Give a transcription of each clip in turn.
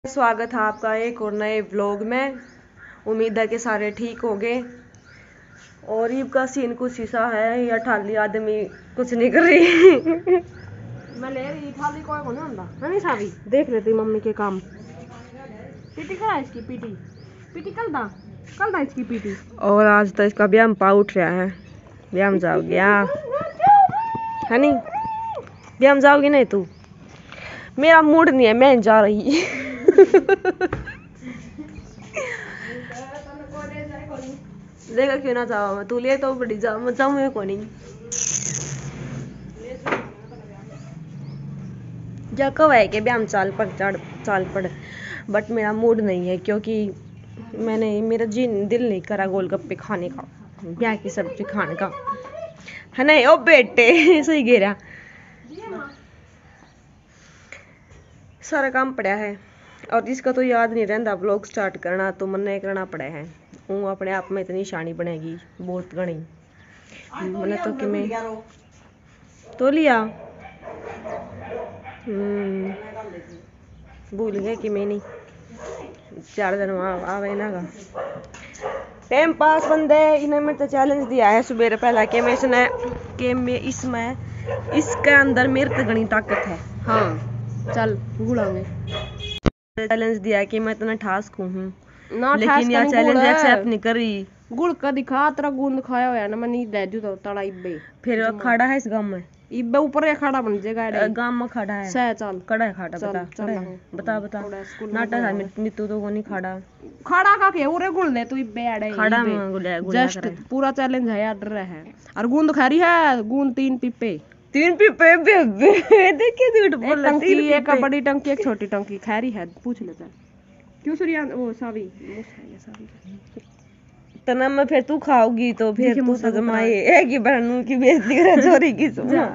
स्वागत है आपका एक और नए व्लॉग में। उम्मीद है कि सारे ठीक हो गए। और ईब का सीन कुछ ऐसा है, या ठाली आदमी कुछ नहीं कर रही। मैं ले रही ठाली कोई को नहीं होता है नहीं सावी। देख लेती मम्मी के काम। पीटी करा इसकी पीटी कल दा इसकी पीटी। और आज तो इसका ब्याह पा उठ रहा है। ब्याह में जाओ गया है नहीं, ब्याह में जाओगी नहीं तू? मेरा मूड नहीं है, मैं जा रही। देखा क्यों ना जाओ, मैं तू ले तो बड़ी जाओ, मैं जाऊँ मैं को नहीं जा कब है कि ब्याह में चाल पड़। बट मेरा मूड नहीं है, क्योंकि मेरा दिल नहीं करा गोलगप्पे खाने का, ब्याह की सब्जी खाने का है नहीं। ओ बेटे सही गिरा, सारा काम पड़ा है और इसका तो याद नहीं रहता व्लॉग स्टार्ट करना, तो मन नहीं करना पड़ा है। वो अपने आप में इतनी शानी बनेगी बहुत घनी। मैंने तो कि मैं तो लिया भूल गए कि मैं नहीं 4 दिन वहाँ आवे ना का टाइम पास बंदे। इन्हें मेरे तो चैलेंज दिया है सुबह पहला कि मैं इसके अंदर मेरे तो घनी ताकत है। हाँ चल भूलांगे। चैलेंज दिया कि मैं इतना ठास हूँ ना, लेकिन यह चैलेंज एक्सेप्ट नहीं करी। गुड़ का दिखा तेरा गूंद खाया होया ना, मैं नहीं दे दूं तो तड़ा इब्बे फिर खड़ा है इस गांव में। इब्बे ऊपर खड़ा बन जाएगा, गांव में खड़ा है सह चल कड़ा है खड़ा। बता नाटक है मित्तू तो को नहीं खड़ा का के ओरे गुल ले तू इब्बे आड़े खड़ा में गुले जस्ट पूरा चैलेंज है यार रहा है। और गूंद खा रही है, गूंद 3 पिप्पे देखिए झूठ बोल रहा है। एक बड़ी टंकी एक छोटी टंकी खैरी है, पूछ ले चल क्यों सूर्यान वो सावी तना में फिर तू खाओगी तो फिर तू तो जमाए एक ही बहनों की बेइज्जती करे चोरी की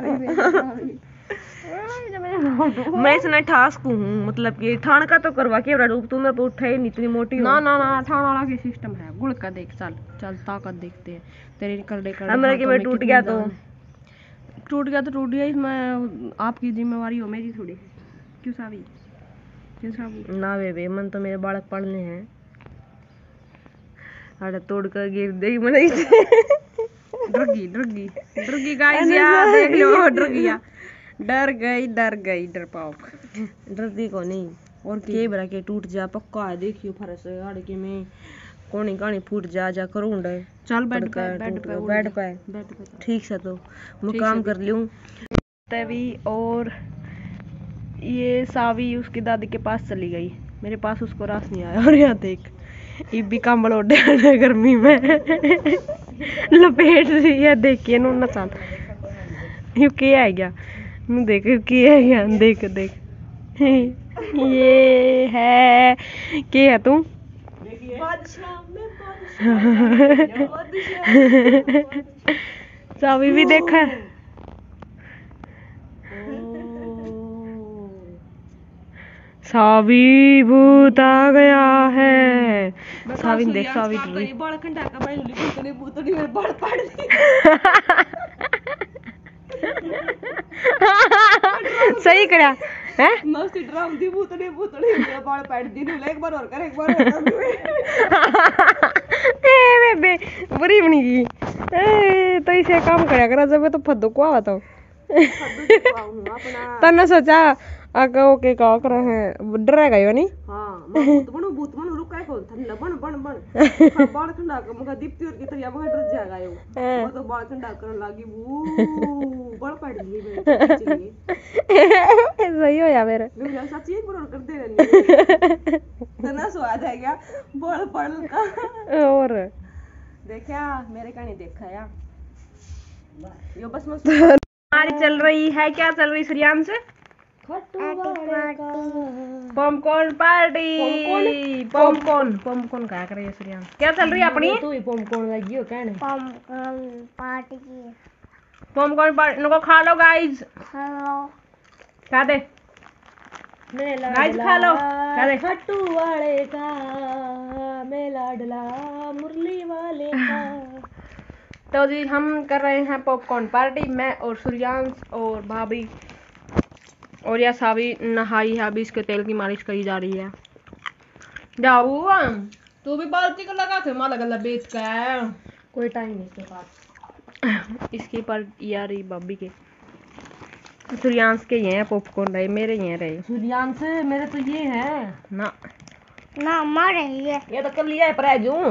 मैं इतना ठास्क हूँ, मतलब कि ठाण का तो करवा के रूप तू मेरे पे उठे नहीं, इतनी मोटी ना ठाण वाला के सिस्टम है। गुड़ का देख चल ताकत देखते हैं तेरे कर मेरा कि मैं टूट गया तो टूट गया। इसमें आपकी जिम्मेवारी हो, मेरी थोड़ी। क्यों सावी ना बेबे मन तो मेरे बालक पढ़ने हैं। अरे तोड़ कर गिर दे मैंने डर गाइस यार देख लो डर गई डरपोक डरती को नहीं। और के बरा के टूट जा पक्का है, देखियो फरस गाड़ के में कोनी कानी फूट जा करूं डे। चल बेड पे ठीक से तो मैं काम कर लूं तभी। और ये सावी उसकी दादी के पास चली गई, मेरे पास उसको रास नहीं आया। और यहाँ देख ये भी कंबल ओढ़े गर्मी में लपेट रही है। देखिए ना साल यू के आ गया देख के आ गया देख ये है के है तू सावी भी देखा सावी भूत आ गया है। सावी देख सावी बाल खंडा का बैलुली भूतड़ी में बाल पाड़ दी। सही करा है मस्ती ड्राम दी भूतड़ी में बाल पाड़ दी। एक बार और कर ए बेबे बुरी बनी गई। तो इसे काम करया करा जब तो फद्दो को आवा तो तन्ने सोचा आगे ओके का कर है डर गयो नहीं। हां मैं भूत बनो रुक काय को ठंडा बन बाल ठंडा का मगा दीप्ति और की तरह मगा डर जाएगा यो वो तो बाल ठंडा करने लगी वो बाल पड़ गई मेरे सही हो या मेरे मैं सच्ची एक बार कर दे रही तना स्वाद है क्या बाल पड़ का। और देखा मेरे का नहीं देखा या यो बस मस्त हमारी चल रही है। क्या चल रही श्रियान से पॉपकॉर्न पार्टी पॉपकॉर्न क्या कर रही है श्रियान? क्या चल रही है अपनी? तू ही पॉपकॉर्न लगी हो कहने पॉपकॉर्न पार्टी नको खा लो गाइस। हेलो खा दे गाइस खा लो खा दे। फट्टू वाले का मैं लाडला मुरली वाले का। तो जी हम कर रहे हैं पॉपकॉर्न पार्टी, मैं और सूर्यांश और भाभी। और यह सावी नहाई है, अभी इसके तेल की मालिश करी जा रही है। जाऊ तू भी बाल्टी को लगा के माला गला बेच का कोई टाइम नहीं इसके पास। इसके पर यार ये बब्बी के सूर्यांश के ये हैं पॉपकॉर्न रहे, मेरे ये रहे सूर्यांश मेरे तो ये हैं ना ना मारे ये तो कर लिया है पर जू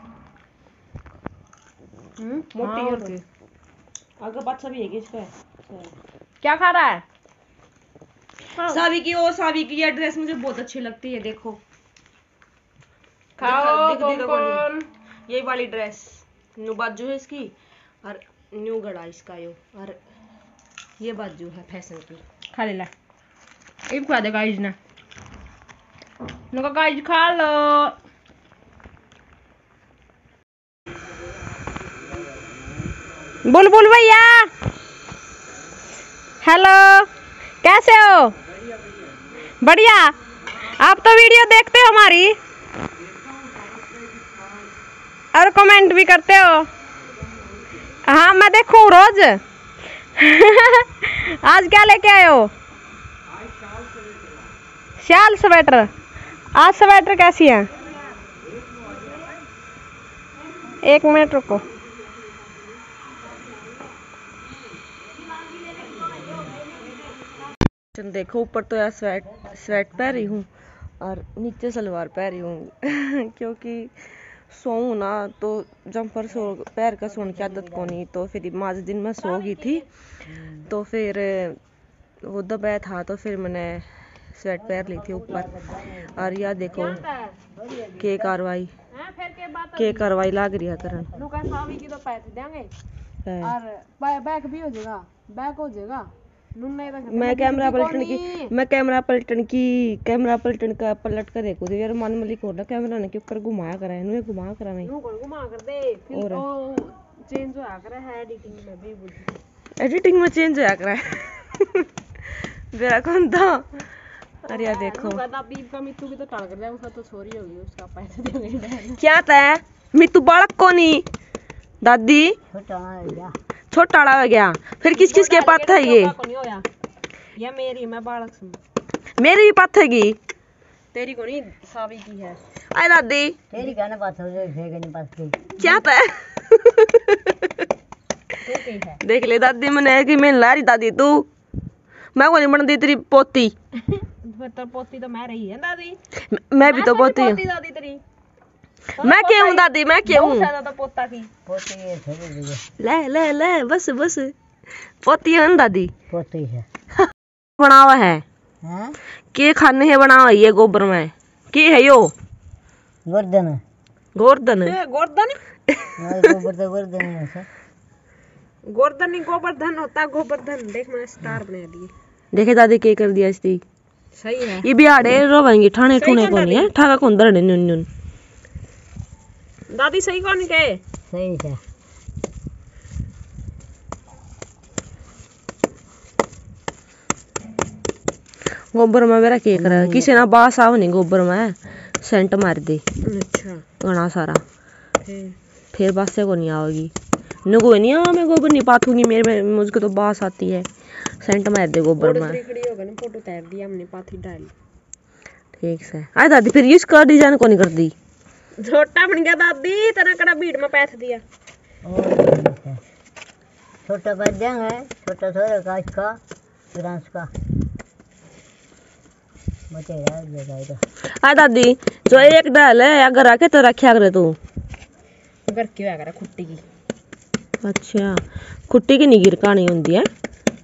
मोटी है के आगे बच्चा भी है कि इसका क्या खा रहा है? सावी की ये ड्रेस मुझे बहुत अच्छी लगती है, देखो खाओ पॉपकॉर्न। ये वाली ड्रेस न्यू बाजू है इसकी और न्यू गड़ा इसका यो, और ये बाजू है फैशन की। खा ले ला एक खा दे गाइस ने नुका गाइस खा लो। बुलबुल भैया हेलो कैसे हो? बढ़िया। आप तो वीडियो देखते हो हमारी और कमेंट भी करते हो। हाँ मैं देखूं रोज। आज क्या लेके आए हो? शाल स्वेटर। आज स्वेटर कैसी है? एक मिनट रुको। देखो ऊपर तो यार स्वेट पहन रही हूँ और नीचे सलवार पहन रही हूँ क्योंकि सोऊं ना तो जम्पर सो पैर का सोने की आदत को नहीं, तो फिर आज दिन में सो गई थी तो फिर वो दबाया था तो फिर मैंने स्वेट पहन ली थी ऊपर। और यार देखो के कार्रवाई लग रही है करन बैक भी हो जाएगा, बैक हो जाएगा। मैं कैमरा पलटन का पलट कर देखो तो यार मन मलिक होना कैमरा ने के ऊपर घुमाया करा है, नु घुमा करा नहीं घुमा कर दे फिर ओ चेंज होया करे है एडिटिंग में भी बुद्धि एडिटिंग में चेंज होया करा है मेरा कौन था। अरे यार देखो बीब का मित्तू की तो टाल कर दिया, उसका तो छोरी होगी उसका पैसे देंगे क्या था मित्तू बालक को नहीं दादी छोटा हो गया फिर किस किस के पास था ये मेरी मैं बालक सुन मेरी भी पाथ हैगी तेरी को नहीं सावी की है। आए दादी तेरी कहने पास हो जाए नहीं पास की क्या था देख ले दादी मैंने कि मैं ला रही दादी तू मैं को नहीं बन दी तेरी पोती तो पोती तो मैं रही है दादी, मैं भी तो पोती हूँ दादी तेरी मैं क्या हूँ दादी मैं क्या हूँ तो पोता की पोती है ले बस पोती है दादी पोती है बनावा है के खाने है बनावा ये गोबर में के है यो गोवर्धन गोवर्धन गोवर्धन होता गोवर्धन। देख मैंने स्टार बना दिए देखे दादी के कर दिया इसकी सही है। ये बिहाड़े रोवेंगे ठाणे ठुने को नहीं है ठाका कौन दरड़े नुन दादी सही कौन के सही है। गोबर में मेरा के कर किसी ना बास आव नहीं गोबर में सेंट मार दी अच्छा घना सारा फिर बास से को नहीं आवेगी नुको नहीं आवा मैं गोबर नहीं पाथूंगी मेरे मुझको तो बास आती है सेंट मार दे गोबर में फोटो तैर दिया हमने पाथी डाली ठीक से। आए दादी फिर इसका डिजाइन को नहीं कर दी छोटा बन गया दादी तेरा कड़ा भीड़ में पैथ दिया छोटा कर देंगे छोटा थोड़ा का इसका फ्रांस का आ दादी जो एक डाल है अगर रखे तो रखा करे तू घर क्यों आ करा खुट्टी की। अच्छा खुट्टी की नहीं गिर कहानी होती है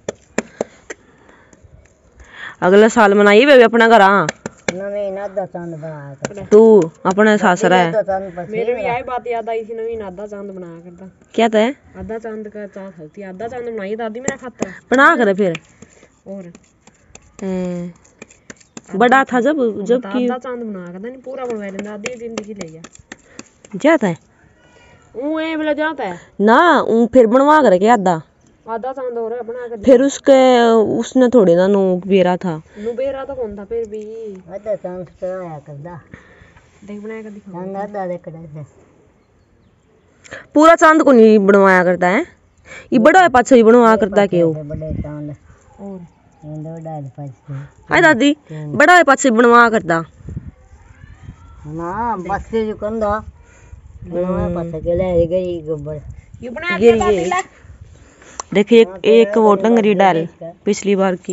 अगले साल मनाई वे अपना घर नवीन आधा चांद बनाया कर तू अपने सासरा है मेरे भी यही बात याद आई थी नवीन आधा चांद बनाया करता क्या था आधा चांद का चांद होती आधा चांद बनाई दादी मेरा खाता बना कर फिर और बड़ा था जब की आधा चांद बनाया करता नहीं पूरा बनवा लेंदा आधी जिंदगी ले गया जाता है ऊ ए बोला जाता है ना ऊ फिर बनवा कर के आधा चांद और बना कर फिर उसने थोड़े ना नो बेरा था नु बेरा तो कौन था फिर भी आधा चांद तो आया करदा देख बनाया कर दिखा चांद आधा देख से पूरा चांद को नहीं बनवाया करता है ये बड़ा है पाछे बनवा करता के वो बड़े चांद और दो डाल पाछे हाय दादी बड़ा है पाछे बनवा करता ना बस से जो कंधा मैं पता के ले गई गोबर ये बना दिया। देखिए एक वो टंगरी डाल पिछली बार की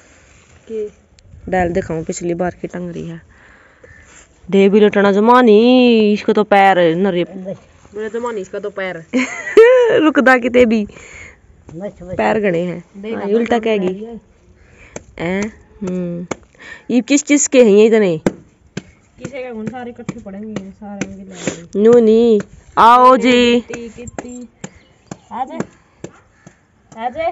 डाल दिखाऊं, पिछली बार की टंगरी है। दे भी लटना जमानी इसको तो पैर नरे मेरे जमानी इसका तो पैर रुकदा किते भी पैर गणे हैं। उल्टा कहेगी ये किस चीज के हैं ये इतने किसे का गुण सारे इकट्ठे पड़ेंगे सारे मिल नो नहीं। आओ जी कितनी आजे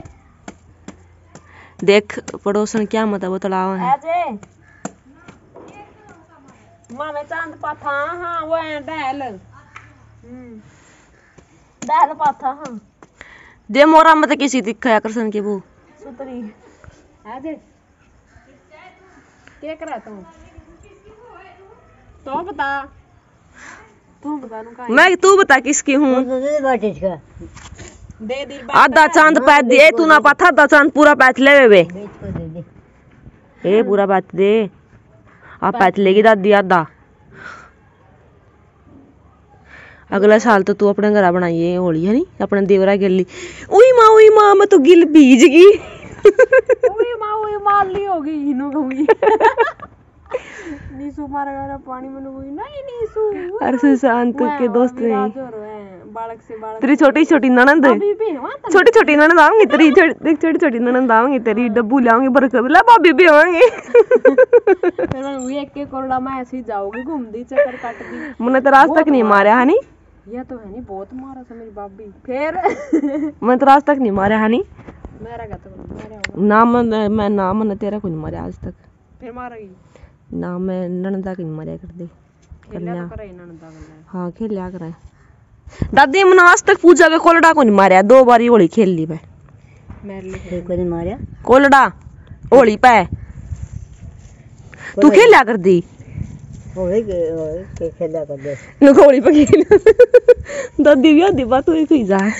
देख पड़ोसन क्या मत है वो तलाव है। आजे मामे चांद पाथा हाँ वो है डैल डैल पाथा हाँ दे मोरा मत किसी दिखा करसन के वो सुतरी आजे क्या कर रहा तो बता तू बता नु का मैं तू बता किसकी हूँ। दे दी आधा चांद पैत दे तू ना पाथा आधा चांद पूरा पैत ले वे ए पूरा पैत दे आप पैत लेगी दादी आधा। अगला साल तो तू अपने घर बनाइए होली है नी अपने देवरा गिल्ली। उई माँ मैं तो गिल बीज गई उई मार ली होगी इनो कहूंगी नीसू मारेगा पानी में हुई नहीं नीसू अरे सुशांत के दोस्त ने बालक से बालक तेरी छोटी छोटी ननंद छोटी छोटी ननंद आऊंगी तेरी छोटी छोटी ननंद आऊंगी तेरी डब्बू लाऊंगी बरकर ला भाभी भी आऊंगी फिर मैं वही एक कोरडा में ऐसे ही जाओगी घूमदी चक्कर काटदी मैंने तो आज तक नहीं मारा है नी। ये तो है नी बहुत मारा था मेरी भाभी फिर मैं तो आज तक नहीं मारा है नी मेरा का तो मारा ना मैं ना मन तेरा को नहीं मारा आज तक फिर मारेगी ना मैं ननंदा की नहीं मारा कर दे खेलिया तो करे ननंदा वाला हाँ खेलिया करे दादी मैंने आज तक पूजा के कोलडा को नहीं मारा 2 बार होली खेल ली मैं मेरे लिए को नहीं मारा कोलडा होली पे तू खेलिया कर दी होली के खेला कर दे नु होली पे खेल दादी भी आधी बात हुई कोई जा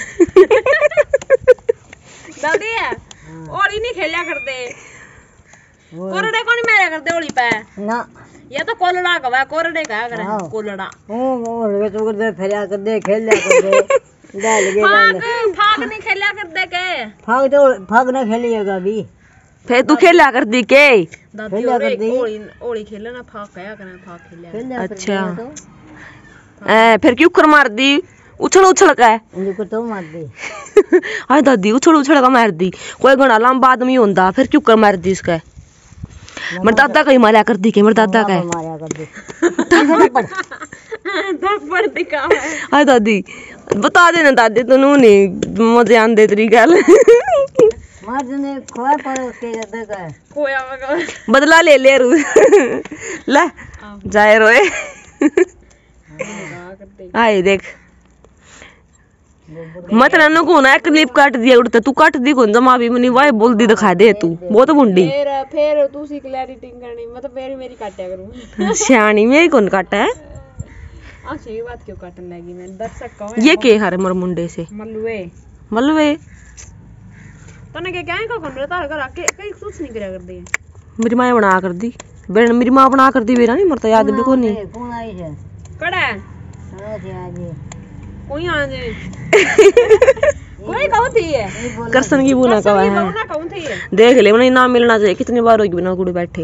दादी होली नहीं खेलिया करते कोरडे को नहीं मारा करते होली पे ना ये तो कोलड़ा का कोरडे का करे कोलड़ा ओ रे तो कर दे फेरिया कर दे खेलिया कर दे डाल के फाग नहीं खेलिया कर दे के फाग ना खेलिएगा अभी फिर तू खेलिया कर दी के दादी होली खेले ना फाग कया करे फाग खेलिया अच्छा फिर क्यों कर मार दी उछल का उनको तो मार दी हाय दादी उछल का मार दी कोई घना लंबा आदमी होंदा फिर क्यों कर मार दी इसका मेरे दादा का ही मारा कर दी के मेरे दादा का मारा कर दी थप्पड़ दिखा हाय दादी बता देना दादी तू नहीं मजे आंदे तेरी गल मार ने खोया पर उसके दादा का खोया मगर बदला ले रू ले जाए रोए आए देख मत रनो को ना क्लिप काट दिया उड़ता तू काट दी कौन जमा भी मनी वाई बोल दी दिखा दे तू बहुत बुंडी फिर तू सी क्लैरिटी करनी मतलब फिर मेरी काटया करूं सियानी मेरी कौन काटा है अच्छा ये बात क्यों काटने लगी मैं दर्शक कहो ये के हर मर मुंडे से मलवे तने के क्या है कौन रे तार घर आके कई कुछ नहीं करया कर दी मेरी मां बना कर दी बेन मेरी मां बना कर दी बेरा नहीं मरता याद भी कोनी कौन आई है कड़ा अरे आज कोई आ जे कोई कौन थी है करसन की बुना कवा है कौन थी देख ले मैंने नाम मिलना चाहिए कितनी बार होगी बिना गुड़ी बैठे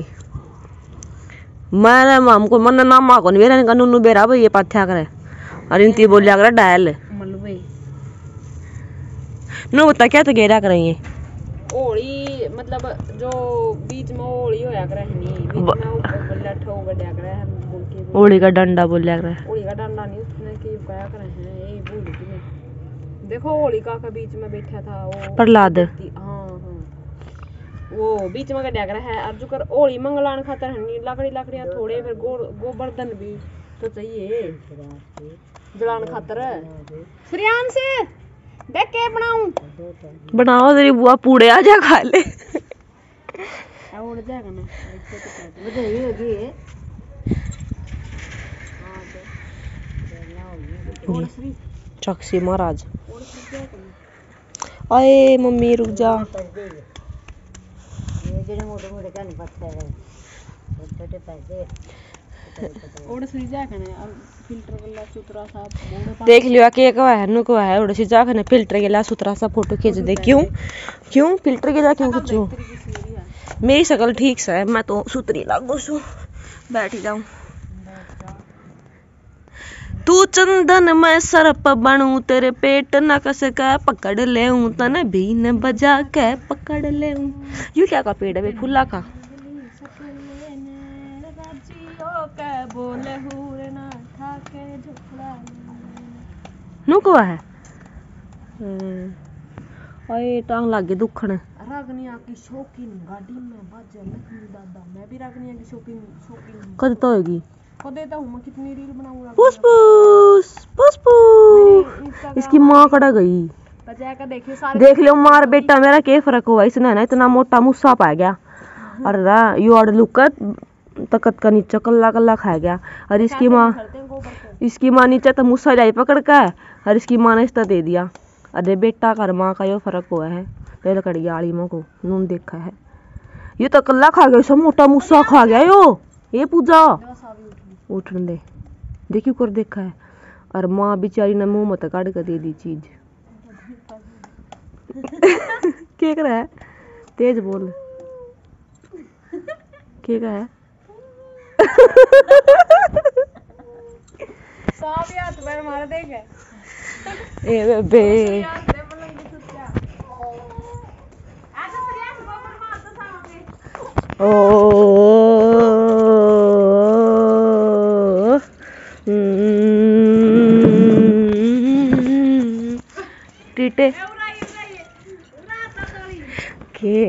मैं माम को मन नाम मा को नहीं बेरा नुनु बेरा भाई ये पाथ्या करे और इनती बोलिया करे डायल मलवे नो बता क्या तो गेरा करेंगे होली मतलब जो बीच में होली होया करे नहीं बीच में ऊपर बल्ला ठो गड्या करे हम बोल के होली का डंडा बोलिया करे होली का डंडा नहीं उसने की गया करे हैं यही भूल गई देखो होली का बीच में बैठा था वो प्रहलाद हां वो बीच में गड्या करे है अर्जु कर होली मंगलान खातर हनी लकड़ियां थोड़े फिर गोवर्धन भी तो चाहिए जलान खातर श्रियान से देख के बनाऊं तेरी बुआ पूड़े आ जा खा ले उड़ जाएगा ना ये होगी चक्सी महाराज आए मम्मी रुक जा ये मोटे मोटे का नहीं पत्ते है छोटे पैसे देख लियो के है नु को है उड़सी जा खने फिल्टर के ला सुतरा सा फोटो खींच दे। क्यों क्यों फिल्टर के ला क्यों खींचू? मेरी शक्ल ठीक से है, मैं तो सुतरी लागू सु बैठी जाऊं। तू चंदन मैं सरप बनूं तेरे पेट न कस के पकड़ ले तने बीन बजा के पकड़ ले। यू क्या का पेड़ है बे फुल्ला का? नु को है ओए टांग लागे दुखन। रागनिया की शौकीन गाड़ी में बाजे लक्ष्मी दादा, मैं भी रागनिया की शौकीन कद तो होगी को देता हूं। मैं कितनी रील बनाऊंगा। पुष्पूस पुष्पूस इसकी माँ कड़ा गई। बजा के देखिए सारे देख लियो मार बेटा मेरा क्या फर्क हुआ इसने ना इतना मोटा मुस्सा पा गया। अरे यू आड़ लुकत तकत का नीचे कल्ला कल्ला खा गया। और इसकी माँ नीचे तो मुस्सा लाई पकड़ का और इसकी माँ ने इसका दे दिया। अरे बेटा कर माँ का यो फर्क हुआ है। पहले कड़ गया आलिमों को नून देखा है ये तो कल्ला खा गया, सब मोटा मुस्सा खा गया यो। ये पूजा उठने दे देखियो कर देखा है। और माँ बेचारी ने मुंह मत काट कर दे दी चीज। क्या कर रहा है? तेज बोल क्या कर है? सब याद पर मार देगा ए बे ओ टीटे के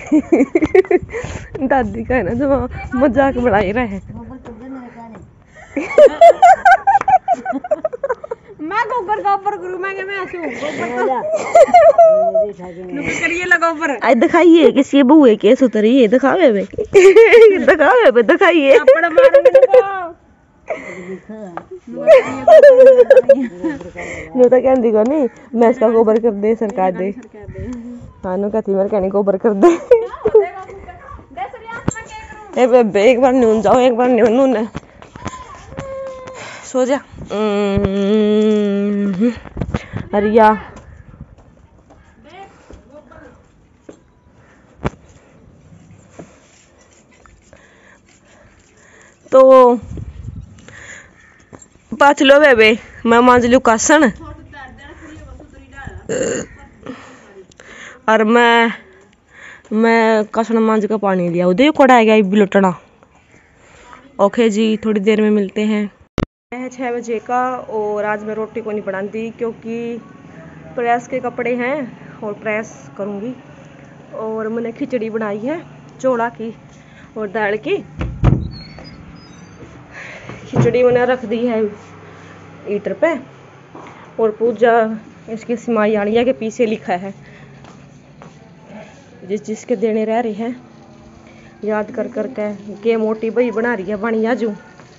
दादी का है ना जो मजाक बना ही रहे हैं। मैं गोबर का ऊपर करूं मैं ऐसे करिए लगा ऊपर। आज दिखाइए किसी बहू के सुतरी है दिखावे बे दिखावे बे दिखाइए अपना मारूंगी नो तो कहंदी को नहीं मैं इसका गोबर कर दे सरकार दे। हां नो कहती मेरे कहने गोबर कर दे। ए बे एक बार नून जाओ एक बार नून सो जा। अरिया तो पाच लो बेबे मैं मांज लू कासन और मैं कासन मांज का पानी लिया उदय कोड़ा है गया बिलोटना। ओके जी थोड़ी देर में मिलते हैं। 6 बजे का और आज मैं रोटी को नहीं बनाती क्योंकि प्रेस के कपड़े हैं और प्रेस करूँगी। और मैंने खिचड़ी बनाई है चौड़ा की और दाल की। खिचड़ी मैंने रख दी है हीटर पे और पूजा इसकी सिमाई आलिया के पीछे लिखा है जिसके देने रह रहे हैं याद कर कर के मोटी बही बना रही है बनिया जू।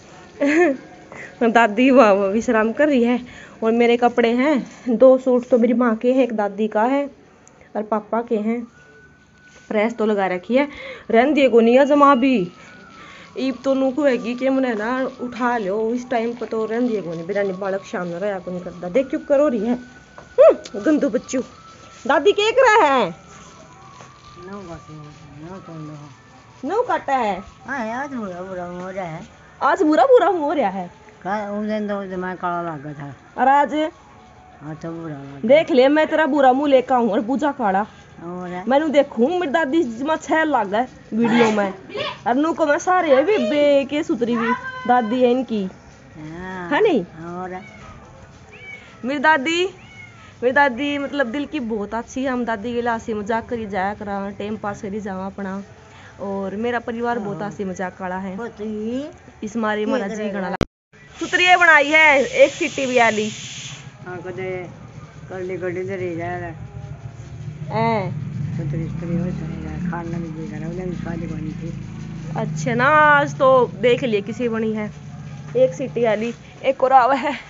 दादी विश्राम कर रही है और मेरे कपड़े हैं 2 सूट तो मेरी माँ के हैं एक दादी का है और पापा के हैं। प्रेस तो लगा रखी है रहन दिए को नहीं जमा भी ईब तो नूक होगी कि मैंने ना उठा लो इस टाइम पर तो रहन दिए को नहीं बिरानी बालक शाम में रहा को नहीं करता। देख चुप करो रही है गंदू बच्चू। दादी क्या कर रहा है? नौ काटा है आज बुरा बुरा हो रहा है। आज बुरा बुरा हो रहा है उस दिन तो दिमाग काला लग गया था और आज तो बुरा देख ले मैं तेरा बुरा मुंह लेकर आऊं और पूजा काड़ा मैंने देखूं मेरी दादी में 6 लग गए वीडियो में और नू को मैं सारे भी बे के सुतरी भी दादी है इनकी है नहीं। और मेरी दादी मतलब दिल की बहुत अच्छी है। हम दादी के लिए हंसी मजाक करी जाया करा टाइम पास करी जावा अपना और मेरा परिवार बहुत हंसी मजाक वाला है। इस मारे मारा जी गणा सुतरी बनाई है एक सीटी भी आली कदे करली गड्डी दे रही जा खाना भी दे रहा है शादी बनी थी। अच्छा ना आज तो देख लिए किसी बनी है एक सीटी वाली एक और आवा है।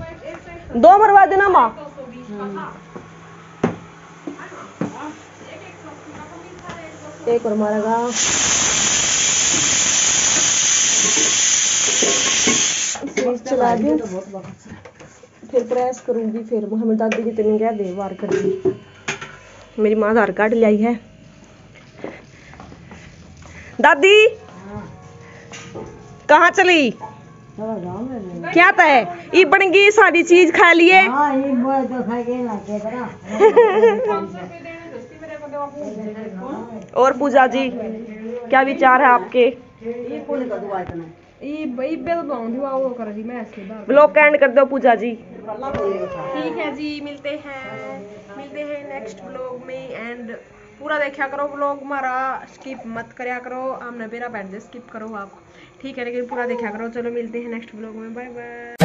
दो मरवा देना माँ एक और मारेगा। स्विच चला दूं, फिर प्रेस करूंगी, फिर हमें दादी की तरह कह दे बार कर दी। मेरी माँ आधार कार्ड लाई है। दादी कहाँ चली? क्या तय ये बनेगी सारी चीज खा लिए। और पूजा जी क्या विचार है आपके? ब्लॉग एंड कर दो पूजा जी। ठीक है जी, मिलते हैं नेक्स्ट ब्लॉग में। एंड पूरा देखा करो ब्लॉग हमारा, स्किप मत करया करो। हमने मेरा बैठ दे स्किप करो आप, ठीक है, लेकिन पूरा देखा करो। चलो मिलते हैं नेक्स्ट ब्लॉग में, बाय बाय।